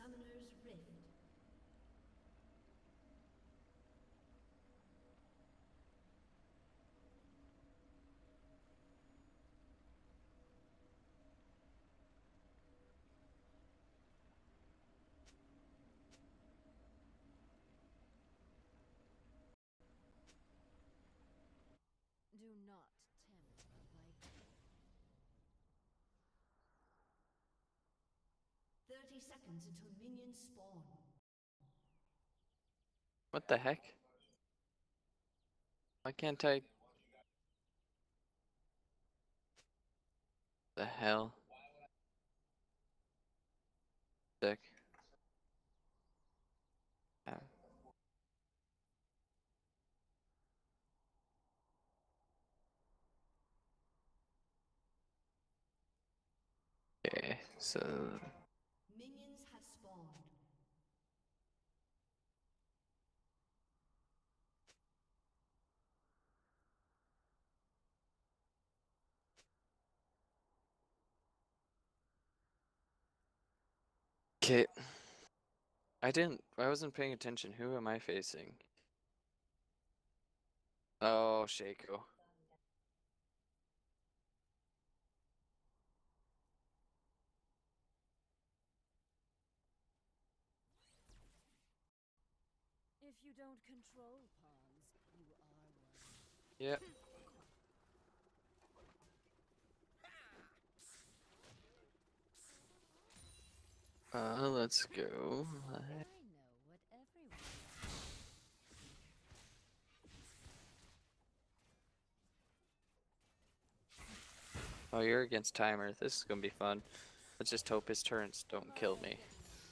Summoner's Rift. Do not tempt a viper. 30 seconds until minions spawn. What the heck? Why can't I? The hell? Sick. Yeah. Okay, so Minions have spawned. okay. I wasn't paying attention. Who am I facing? Oh, Shaco. If you don't control pawns, you are one. Yep. Let's go. I know what everyone wants. Oh, you're against Timer. This is gonna be fun. Let's just hope his turrets don't kill me.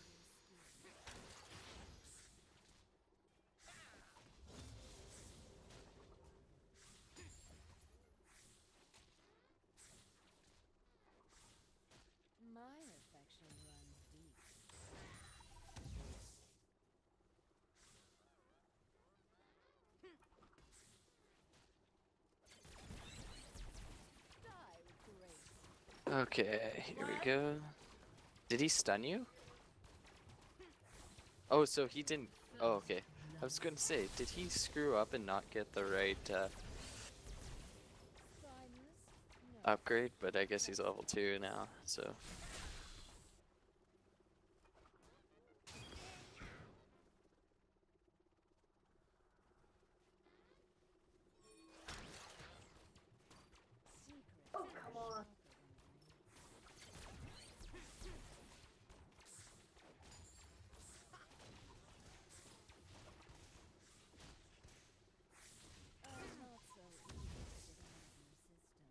My affection runs deep. Die with grace. Okay, here we go. Did he stun you? Oh, so he didn't. Oh, okay. I was gonna say, did he screw up and not get the right Spineless? No. upgrade? But I guess he's level 2 now, so. Secrets Oh, are come on. sharper than blades. Not so easy to get out of your system.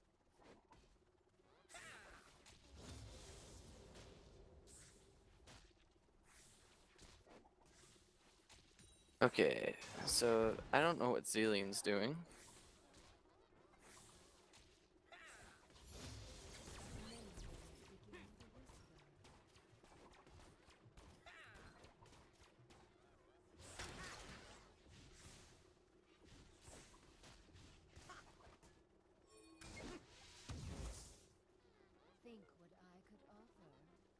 Okay, so I don't know what Zillion's doing. Many words begin with a whisper. Think what I could offer.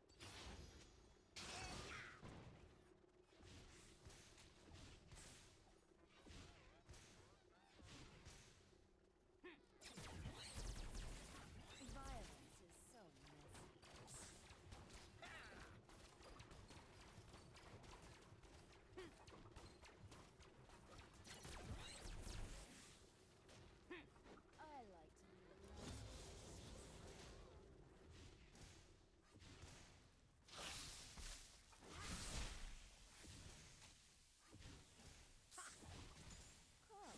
Violence is so messy. I like to live life. Come.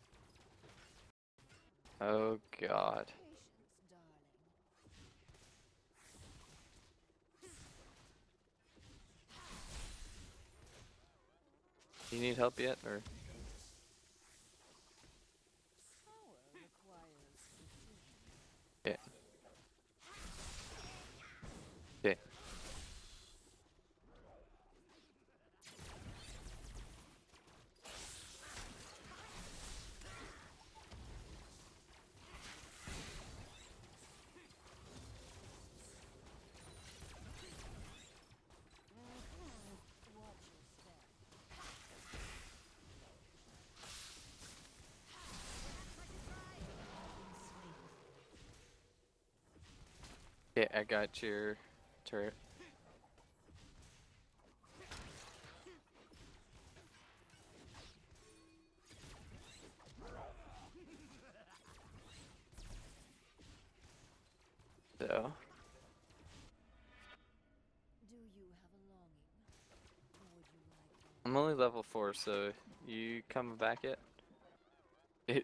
Oh god. Patience, darling. You need help yet, or? Power requires precision. Yeah. Okay. Watch your step. Yeah, I got your turret. So, Do you have a longing? Or would you like I'm only level 4, so you coming back yet? It,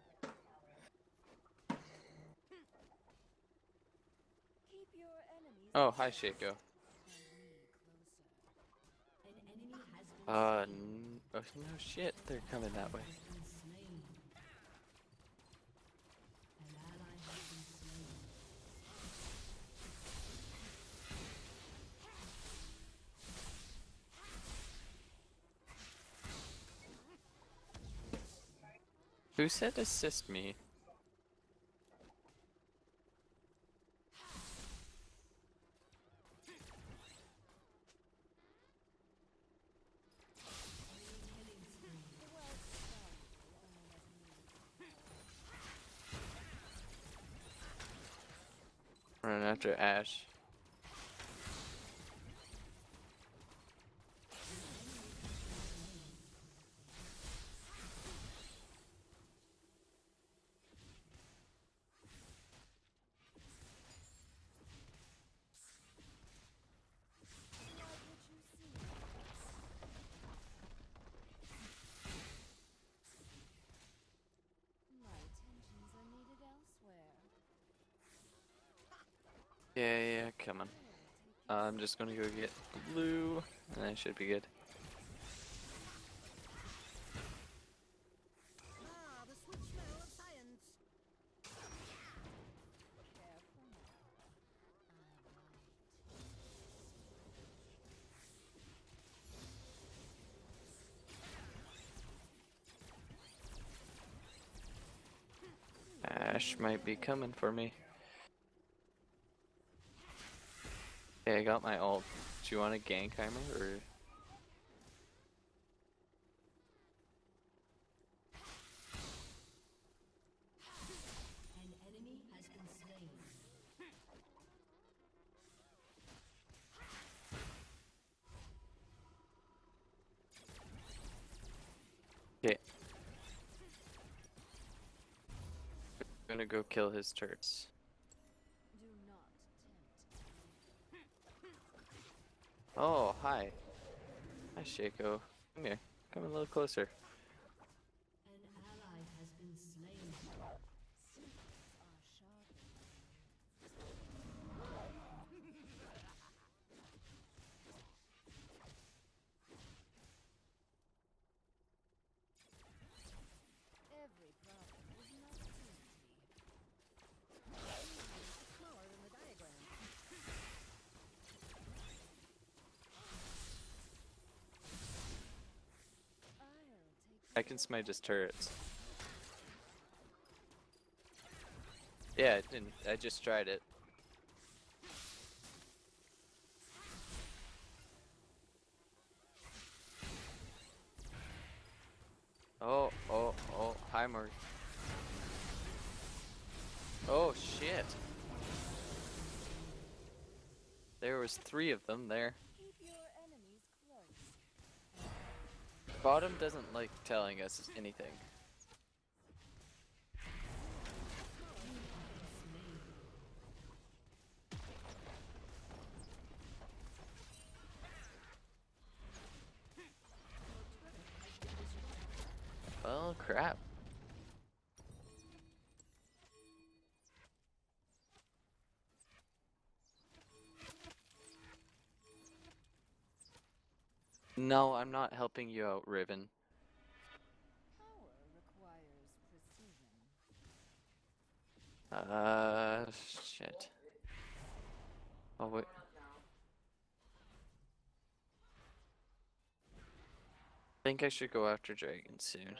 keep your enemies oh, hi, close Shaco. and me closer? An enemy has been Oh, no shit, they're coming that way. slain. An ally has been slain. Who said assist me? The wealth is valuable only as a means of power. Run after Ash. Like what you see. My attentions are needed elsewhere. Yeah, coming. I'm just gonna go get blue, and I should be good. Ah, the sweet smell of science. Careful now. Ash might be coming for me. Okay, I got my ult. Do you want a Gankheimer, or? An enemy has been slain. Okay. I'm gonna go kill his turrets. Do not tempt. Oh, hi. Hi, Shaco. Come here. Come a little closer. An ally has been slain. Secrets are sharpened. Every problem is an opportunity. It's smaller than the diagram. I'll take I can smite his turrets. Yeah, I didn't. I just tried it. Oh, hi, Mark. Oh, shit. There was 3 of them there. keep your enemies close. Bottom doesn't like telling us anything. Well, crap. No, I'm not helping you out, Riven. Power requires precision. Shit. Oh, wait. I think I should go after Dragon soon.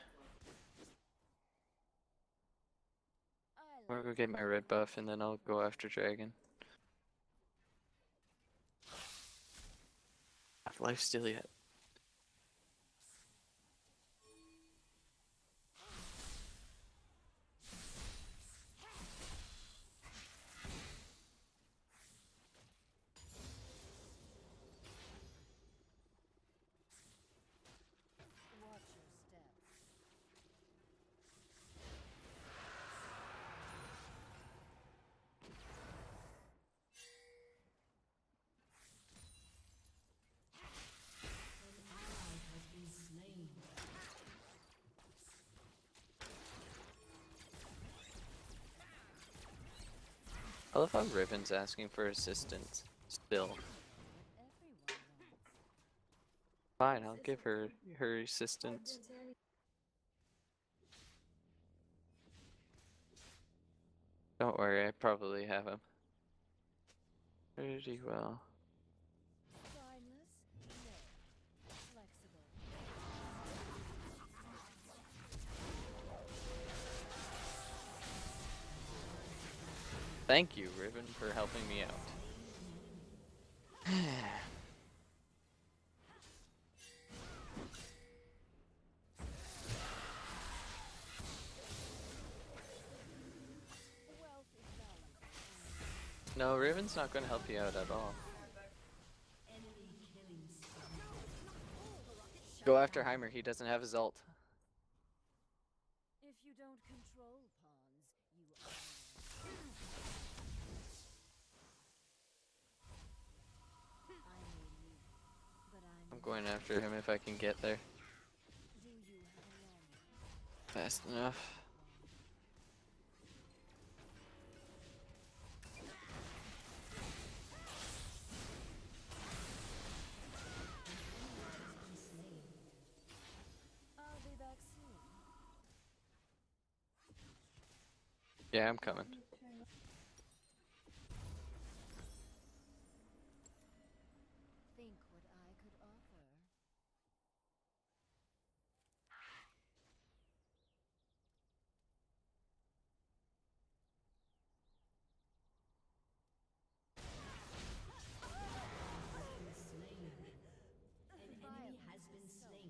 Or go get my red buff and then I'll go after Dragon. Have lifesteal yet? Watch your steps. An ally has been slain. I love how Riven's asking for assistance. Still. What everyone wants. Fine, I'll give her assistance. Don't worry, I probably have him pretty well. Spineless? No. Flexible. Thank you, Riven, for helping me out. Wealth is valuable. No, Riven's not gonna help you out at all. Enemy killing spree. Go after Heimer, he doesn't have his ult. If you don't control pawns, you are one. I may leave, but I'm going after him if I can get there Do you have a longing? fast enough. I'll be back soon. Yeah, I'm coming. Think what I could offer. Slain. An enemy has been slain.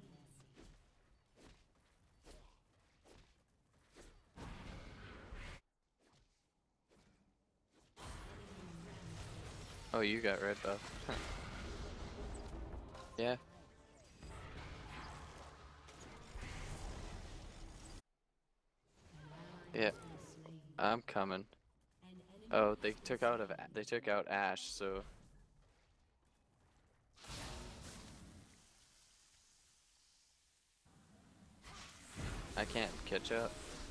Oh, you got red buff. Yeah. Yeah, I'm coming. An enemy Oh, they took out Ash, so I can't catch up.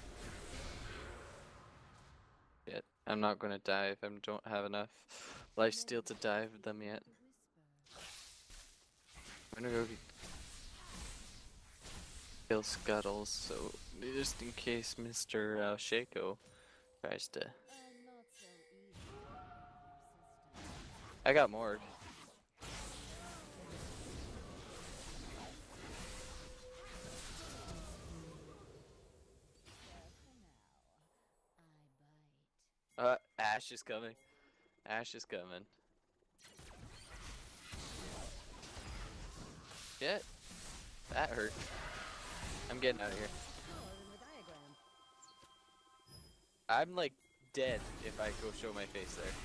Yet. I'm not gonna dive. I don't have enough lifesteal to dive them yet. I'm gonna go kill Scuttles, so just in case Mr. Shaco tries to. I'm not so easy to persistent. I got Morg. For now, I bite. Ash is coming. Ash is coming. Shit. That hurt. I'm getting out of here. Power in the diagram. I'm like dead if I go show my face there.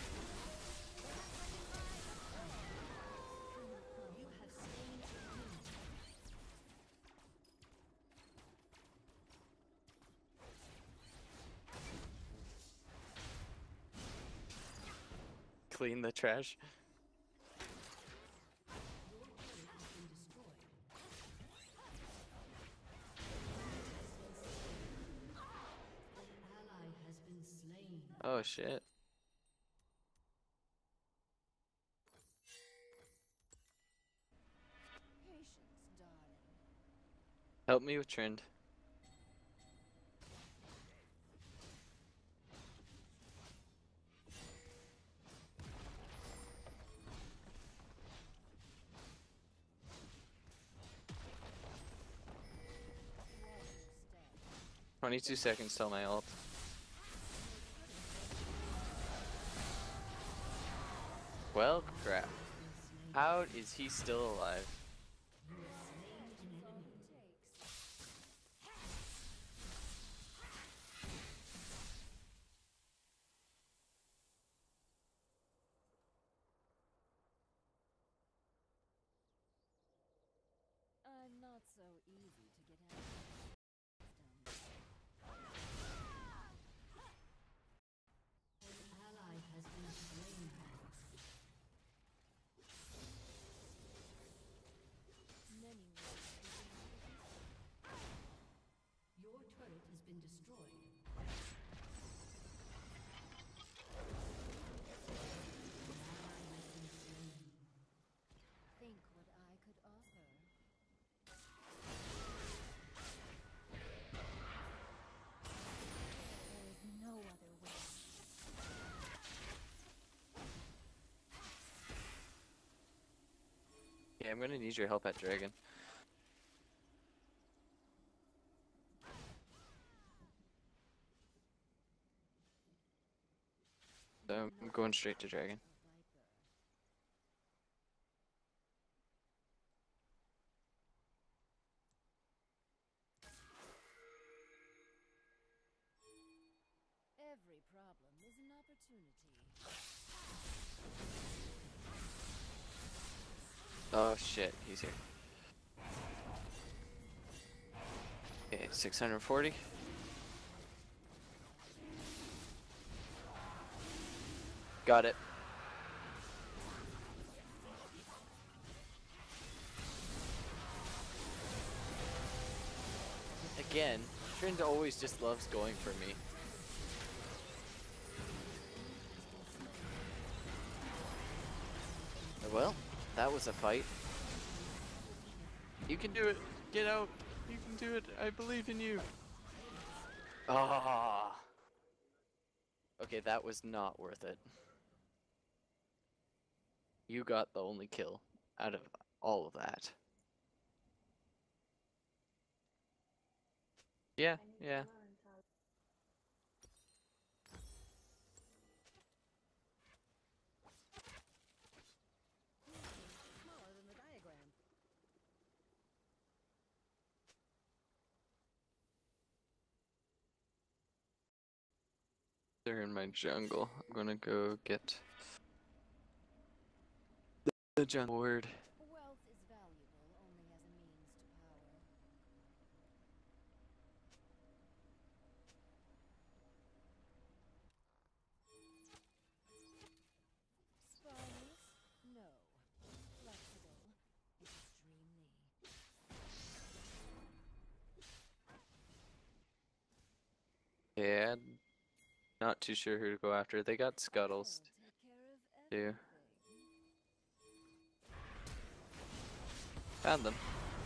you have slain Clean the trash. ally has been slain. Oh shit. Patience Help me with trend. Warrior step. 22 seconds till my ult. Well, crap. How is he still alive? That's all it takes. I'm not so easy to get out of. An ally has been slain. Many ways to get out of. Your turret has been destroyed. Think what I could offer. There is no other way. Yeah, I'm gonna need your help at Dragon. So I'm going straight to Dragon. A viper. Every problem is an opportunity. Oh shit, he's here. Okay, 640. Got it. Again, Trend always just loves going for me. Well, that was a fight. You can do it. Get out. You can do it. I believe in you. Ah. Okay, that was not worth it. You got the only kill out of all of that. Yeah, yeah. Smaller than the diagram. They're in my jungle. I'm gonna go get the jungle word. Wealth is valuable only as a means to power. Spineless? No. Flexible? Extremely. Yeah, not too sure who to go after. They got Scuttles I'll take care of too. everything. Found them.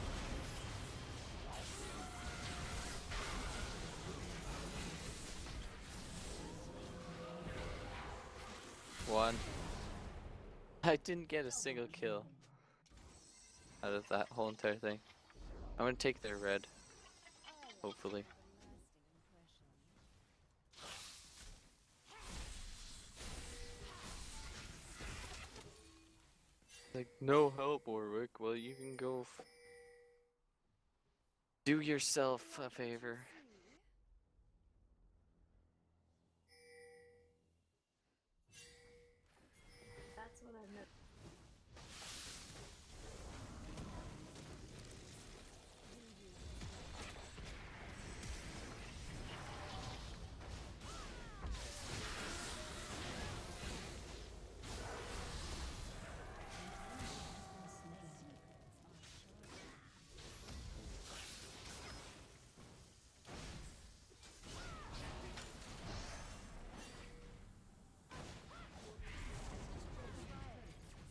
One. I didn't get a single kill out of that whole entire thing. I'm gonna take their red, I like hopefully. to leave a lasting impression. Like, no help, Warwick. Well, you can go do yourself a favor. That's what I've noticed.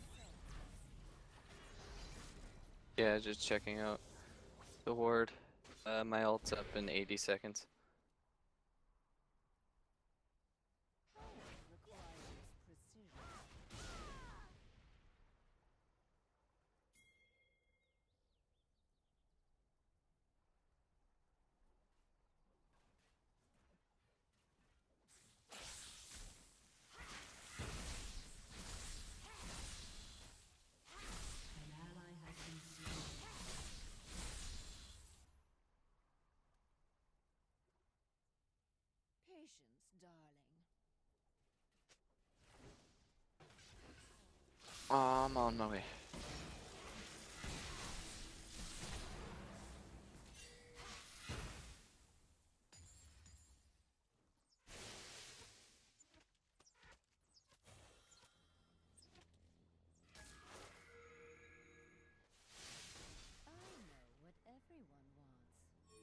Yeah, just checking out the ward. My ult's up in 80 seconds. Requires precision. An ally has been slain. Patience, darling. I'm on my way. I know what everyone wants.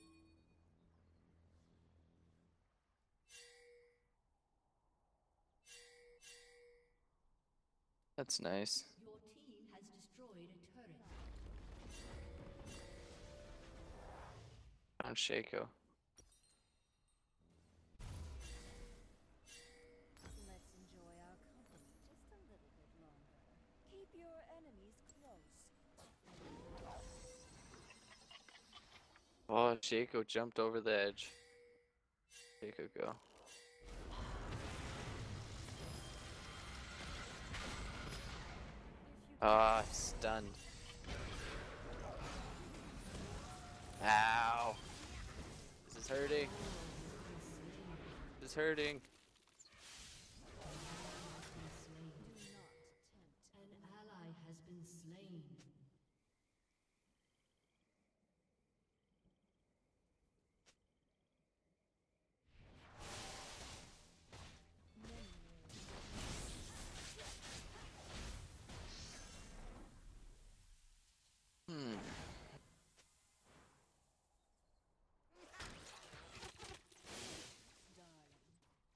That's nice. Your team has destroyed a turret. On Shaco. Let's enjoy our company just a little bit longer. Keep your enemies close. Oh, Shaco jumped over the edge. Shaco go. Ah, stunned. Ow. This is hurting. This is hurting. An ally has been slain. Hmm. Darling.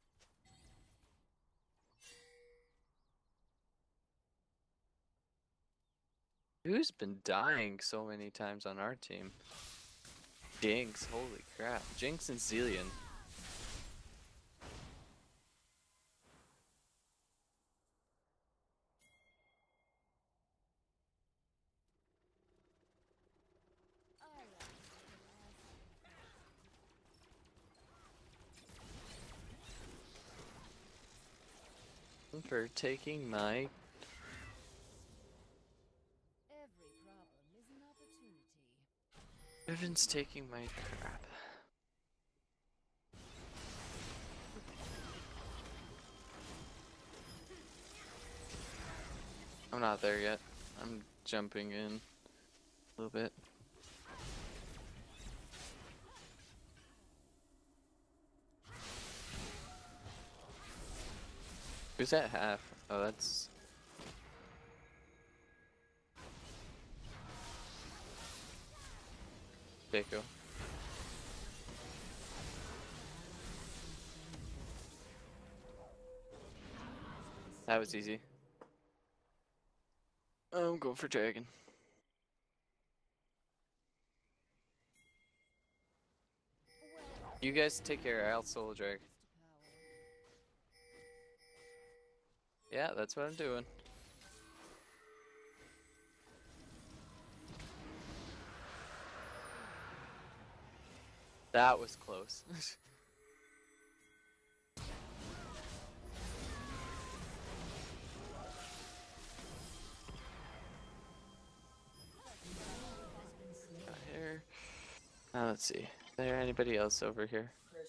Who's been dying so many times on our team? Jinx, holy crap. Jinx and Zillion. I like it For taking my... every problem is an opportunity. Riven's taking my crap. I'm not there yet. I'm jumping in a little bit. Who's at half? Oh, that's... Shaco. That was easy. I'm going for dragon. You guys take care, I'll solo drag. Yeah, that's what I'm doing. That was close. Here. Now let's see. Is there anybody else over here?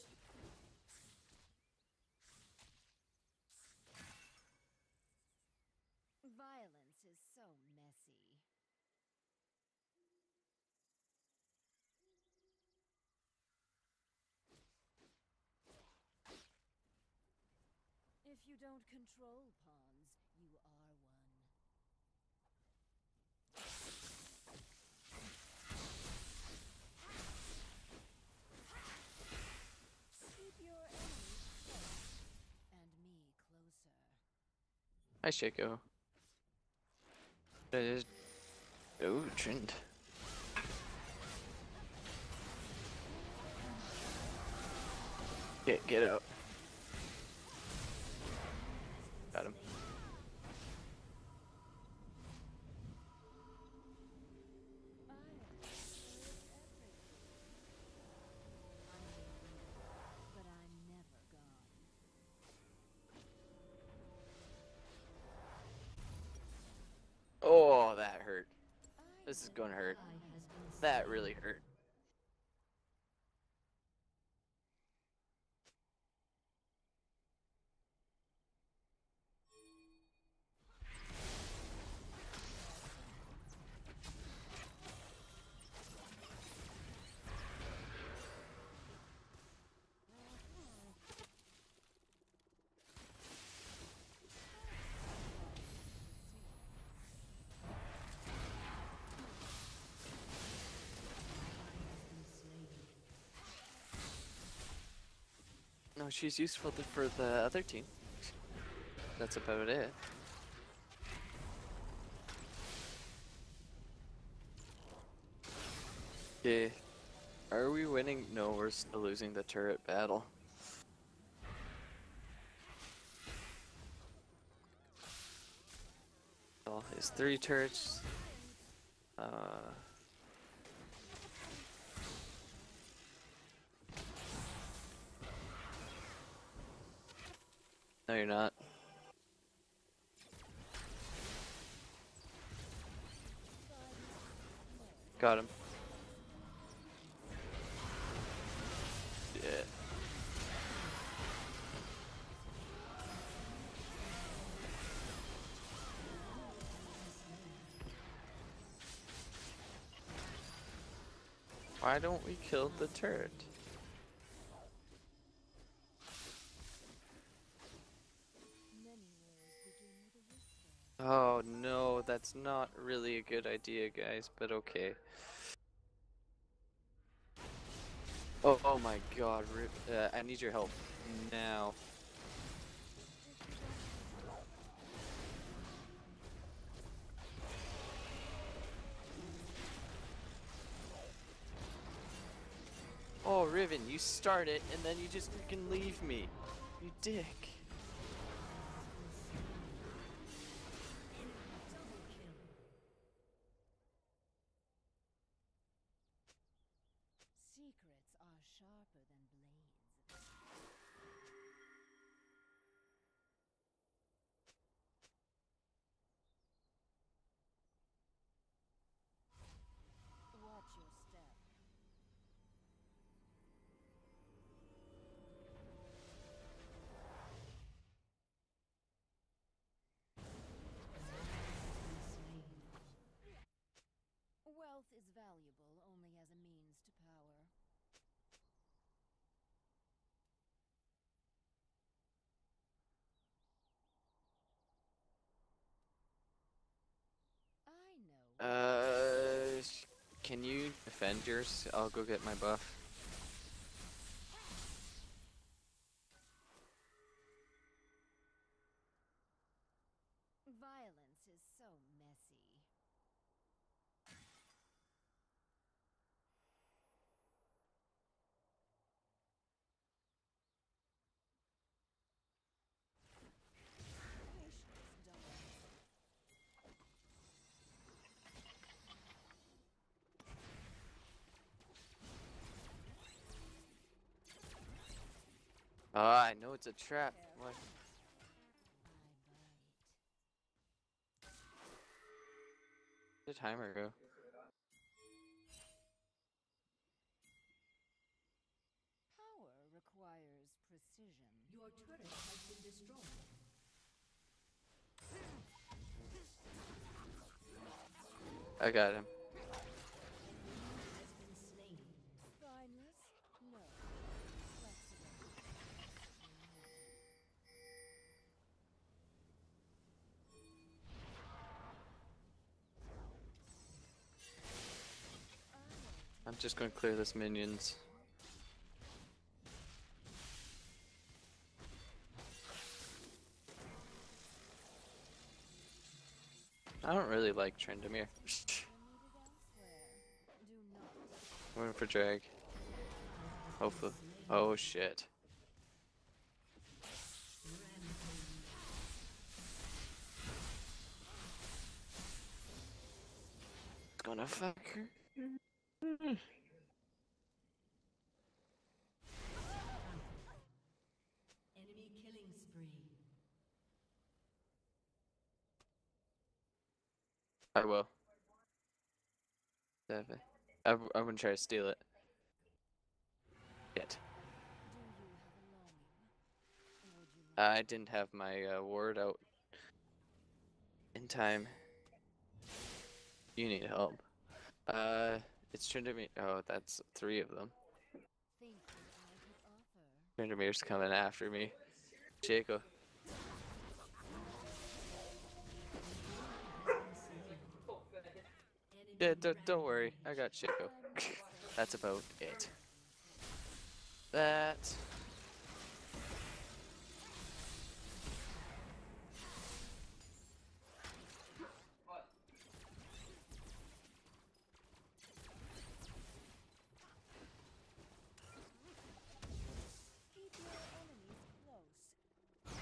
Violence is so messy. If you don't control pawns, you are one. Keep your enemies close, and me closer. Hi, Shaco. Oh, Trent. Get out. Got him. But I'm never gone. Oh, that hurt. This is gonna hurt. Ally has been That slain. really hurt. No, she's useful for the other team. That's about it. Okay. Are we winning? No, we're still losing the turret battle. All his 3 turrets. No, you're not. Got him. Yeah. Why don't we kill the turret? Many words begin with a whisper. Oh no, that's not really a good idea, guys, but okay. Oh my god, I need your help now. Oh, Riven, you start it and then you just freaking leave me. You dick. Secrets are sharper than blades. Watch your step. Wealth is valuable only as a means to power. I know. Can you defend yours? I'll go get my buff. Violence is so messy. Patience, darling. Ah, I know it's a trap. What? I bite. Where'd the timer go? Power requires precision. Your turret has been destroyed. I got him. Has been slain. Spineless? No. Flexible. I'm just gonna clear this minions. I don't really like Tryndamere. I needed elsewhere. Do not. I'm going for drag. Hopefully. Oh shit. gonna fuck her. Enemy killing spree. I will. Definitely. I'm gonna try to steal it. Shit. I didn't have my ward out in time. You need help. It's Tryndamere. Oh, that's 3 of them. Tryndamere's coming after me. Jacob. Yeah, don't worry. I got Chico. That's about it. That. Keep your enemies close.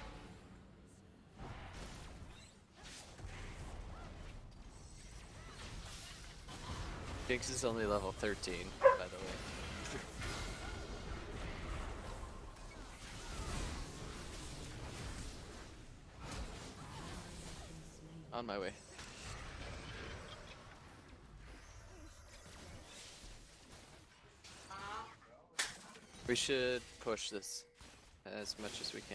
Jinx is only level 13, by the way. On my way. We should push this as much as we can.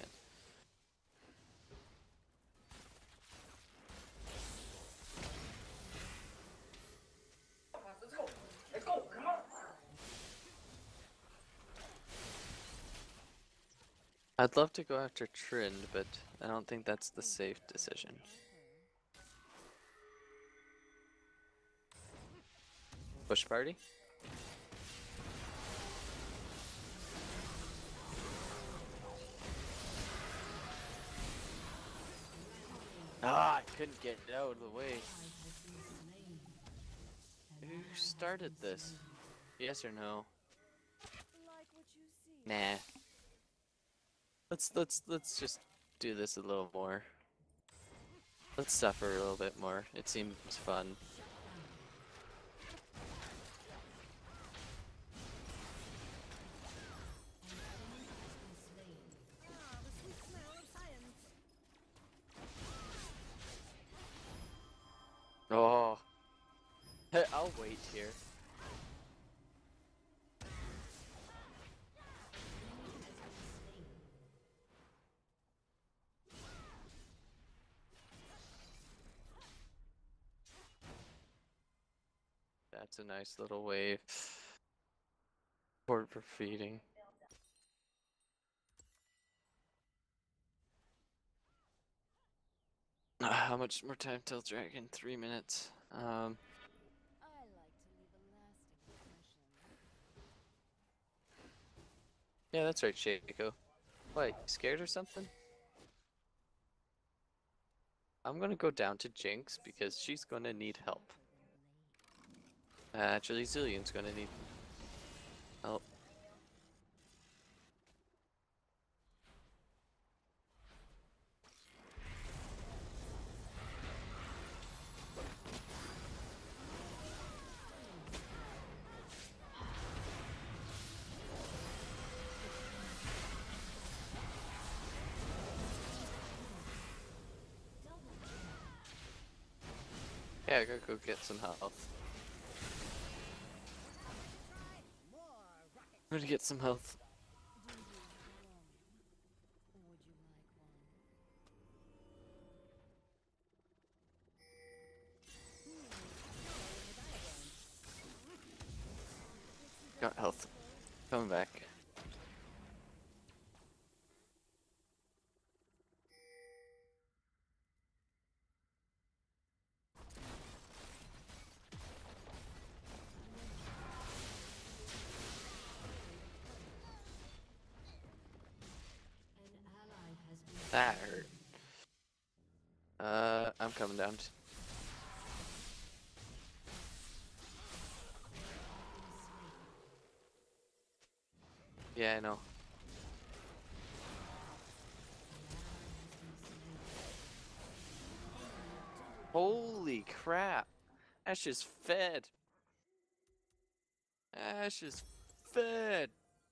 Let's go, come on. I'd love to go after Trynd, but I don't think that's the safe decision. Bush party? Ah, I couldn't get it out of the way. Who started this? Yes or no? Like what you see. Nah. Let's just do this a little more. Let's suffer a little bit more. It seems fun. Ah, the sweet smell of science. Oh. Hey, I'll wait here. That's a nice little wave. Port for feeding. How much more time till dragon? 3 minutes. I like to leave a lasting impression. Yeah, that's right, Shaco. What, you scared or something? I'm gonna go down to Jinx because she's gonna need help. Actually, Zillion's gonna need help. Yeah, I gotta go get some health. I'm gonna get some health. Do you have a longing? Or would you like one? Got health. Coming back. An ally has been That hurt. I'm coming down. Yeah, I know. Holy crap! Ash is fed. Ash is fed.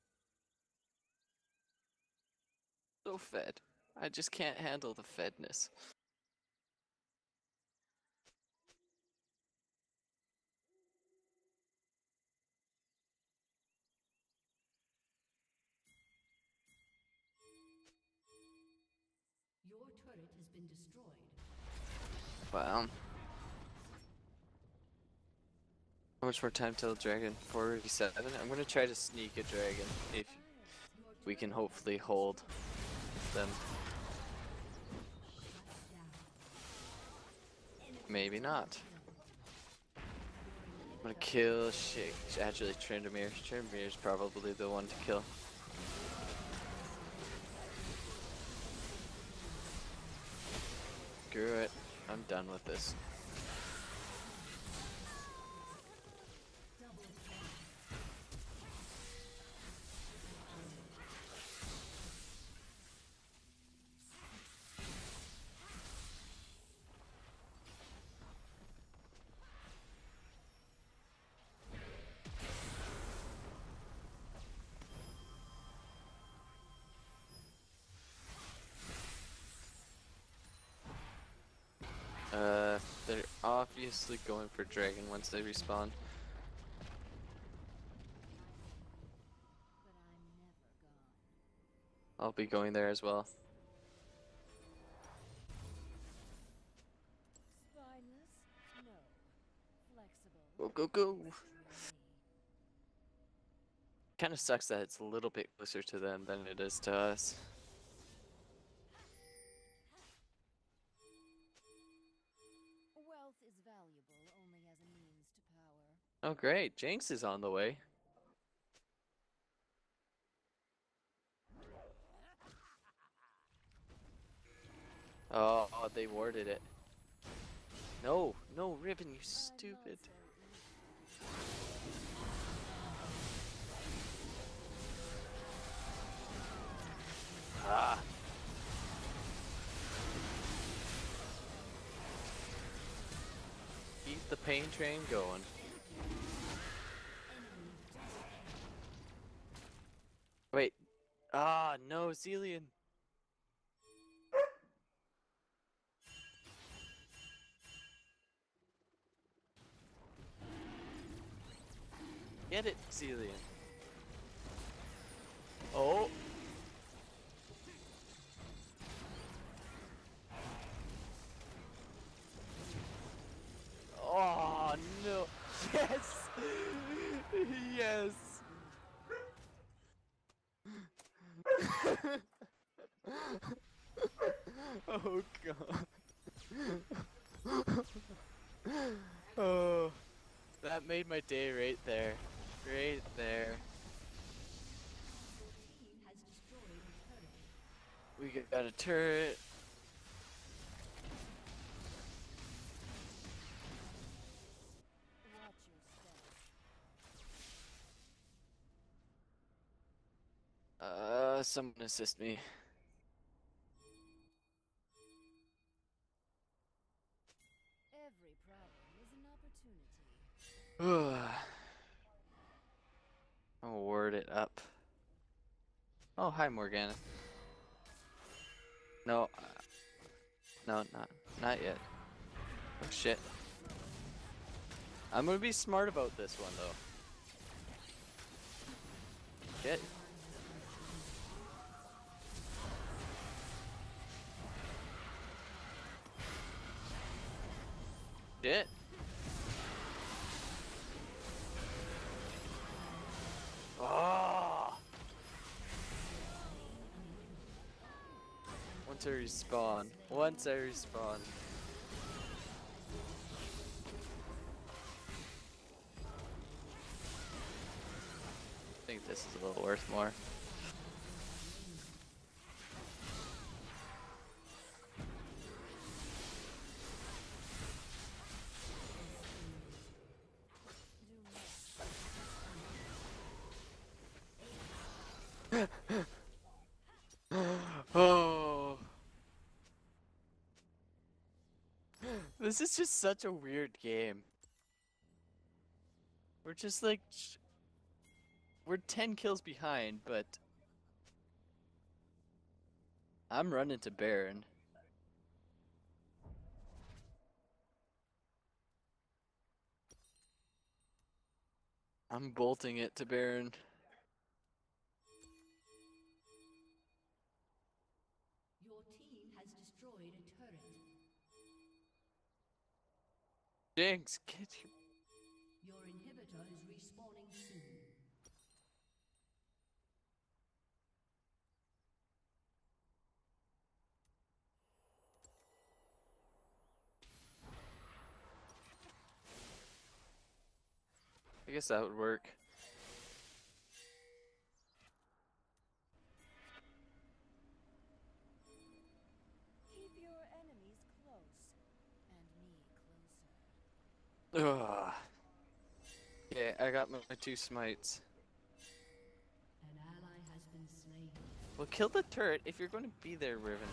So fed. I just can't handle the fedness. Your turret has been destroyed. Wow. How much more time till dragon? 47? I'm gonna try to sneak a dragon if we can hopefully hold them. Maybe not. I'm gonna kill shit. Actually, Tryndamere. Tryndamere's probably the one to kill. Screw it. I'm done with this. They're obviously going for dragon once they respawn. But I'm never gone. I'll be going there as well. Spineless? No. Flexible? Go, go, go! Really? Kinda sucks that it's a little bit closer to them than it is to us. Wealth is valuable only as a means to power. Oh great, Jinx is on the way. Oh, they warded it. No, no, Riven, you stupid. Ah. Keep the pain train going. Wait. Ah, no, Zillion. Get it, Zillion. Oh. Oh, no. Yes. Yes. Oh, God. Oh. That made my day right there. Right there. Team has destroyed a turret. We got a turret. Watch your step. Someone assist me. Every problem is an opportunity. I'll word it up. Oh, hi, Morgana. No, no, not yet. Oh shit. I'm gonna be smart about this one though. Shit. Shit. Oh. Once I respawn. Once I respawn. I think this is a little worth more. Oh. This is just such a weird game. We're just like we're 10 kills behind, but I'm running to Baron. I'm bolting it to Baron. Your team has destroyed a turret. Jinx, get your... Your inhibitor is respawning soon. I guess that would work. Keep your enemies close, and me closer. Ugh. Okay, I got my 2 smites. An ally has been slain. Well, kill the turret if you're going to be there, Riven.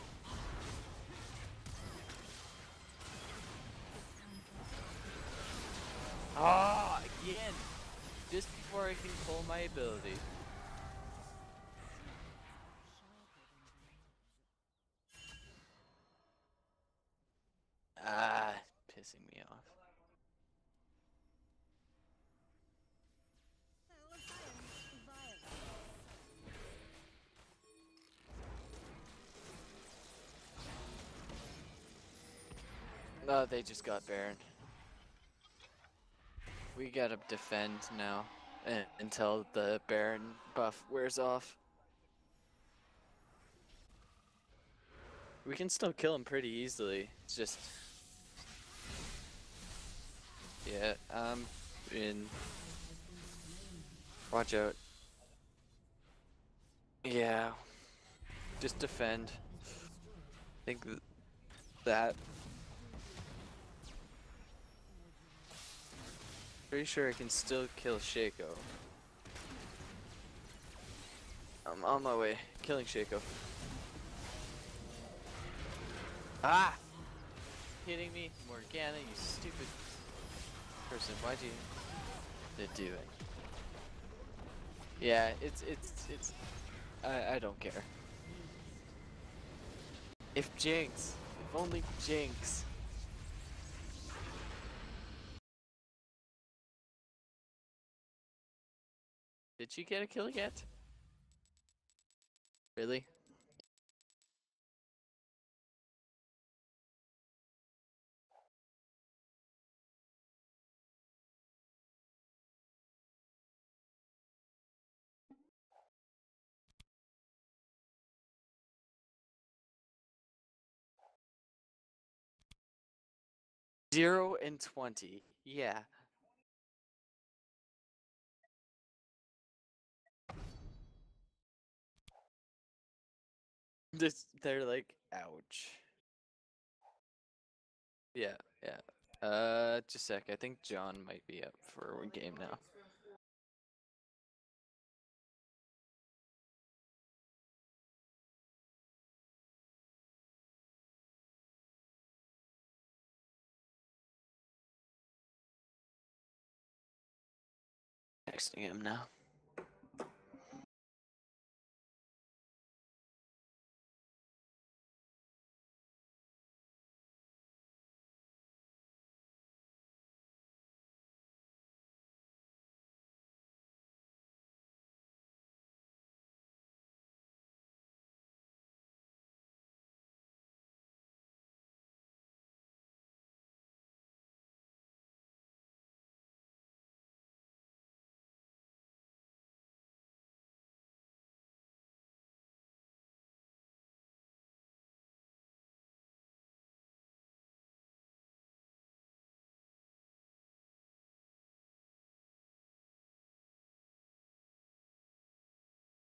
Ah, again! Just before I can pull my ability. Ah, pissing me off. Smell of science. Violence. No, they just got Baron. We gotta defend now until the Baron buff wears off. We can still kill him pretty easily. It's just... Yeah, in... Watch out. Yeah. Just defend. I think that... Pretty sure I can still kill Shaco. I'm on my way. Killing Shaco. Ah! Hitting me, Morgana, you stupid person. Why'd you do it? Yeah, it's I don't care. If only Jinx. Did she get a kill yet? Really? Zero and 20. Yeah. They're like, ouch. Yeah, yeah. Just a sec. I think John might be up for a game now. Texting him now.